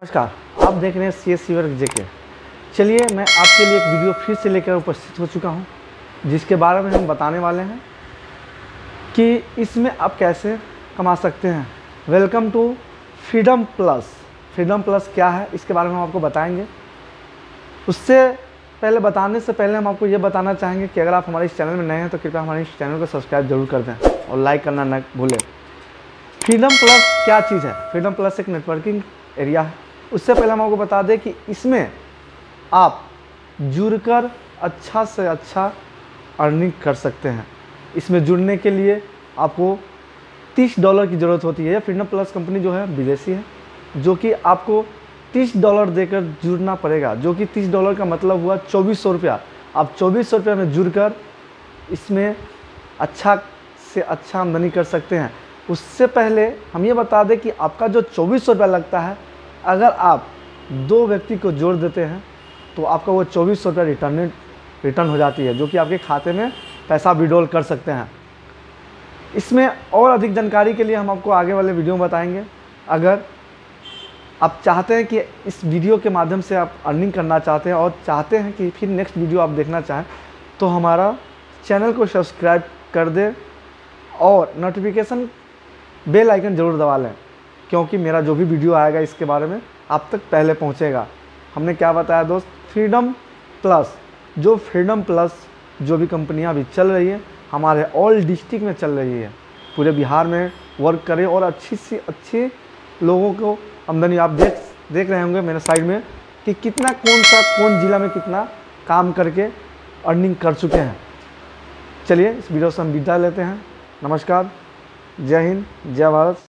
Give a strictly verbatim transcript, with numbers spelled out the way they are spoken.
नमस्कार, आप देख रहे हैं सी एस सी वर्क जेके। चलिए मैं आपके लिए एक वीडियो फिर से लेकर उपस्थित हो चुका हूं, जिसके बारे में हम बताने वाले हैं कि इसमें आप कैसे कमा सकते हैं। Welcome to freedom plus. Freedom plus क्या है इसके बारे में हम आपको बताएंगे। उससे पहले बताने से पहले हम आपको ये बताना चाहेंगे कि अगर आप हमारे इस चैनल में नए हैं तो कृपया हमारे इस चैनल को सब्सक्राइब जरूर कर दें और लाइक करना न भूलें। फ्रीडम प्लस क्या चीज़ है? फ्रीडम प्लस एक नेटवर्किंग एरिया है। उससे पहले हम आपको बता दें कि इसमें आप जुड़कर अच्छा से अच्छा अर्निंग कर सकते हैं। इसमें जुड़ने के लिए आपको तीस डॉलर की ज़रूरत होती है। फ्रीडम प्लस कंपनी जो है विदेशी है, जो कि आपको तीस डॉलर देकर जुड़ना पड़ेगा, जो कि तीस डॉलर का मतलब हुआ चौबीस सौ रुपया। आप चौबीस सौ रुपये में जुड़कर इसमें अच्छा से अच्छा आमदनी कर सकते हैं। उससे पहले हम ये बता दें कि आपका जो चौबीस सौ रुपया लगता है, अगर आप दो व्यक्ति को जोड़ देते हैं तो आपका वो चौबीस सौ रुपया रिटर्न रिटर्न हो जाती है, जो कि आपके खाते में पैसा विड्रॉल कर सकते हैं। इसमें और अधिक जानकारी के लिए हम आपको आगे वाले वीडियो में बताएंगे। अगर आप चाहते हैं कि इस वीडियो के माध्यम से आप अर्निंग करना चाहते हैं और चाहते हैं कि फिर नेक्स्ट वीडियो आप देखना चाहें, तो हमारा चैनल को सब्सक्राइब कर दें और नोटिफिकेशन बेल आइकन ज़रूर दबा लें, क्योंकि मेरा जो भी वीडियो आएगा इसके बारे में आप तक पहले पहुंचेगा। हमने क्या बताया दोस्त? Freedom plus. जो फ्रीडम प्लस जो भी कंपनियां अभी चल रही है, हमारे ऑल डिस्ट्रिक्ट में चल रही है, पूरे बिहार में वर्क करें और अच्छी से अच्छे लोगों को आमदनी। आप देख देख रहे होंगे मेरे साइड में कि कितना कौन सा कौन ज़िला में कितना काम करके अर्निंग कर चुके हैं। चलिए इस वीडियो से हम विदा लेते हैं। नमस्कार, जय हिंद, जय भारत।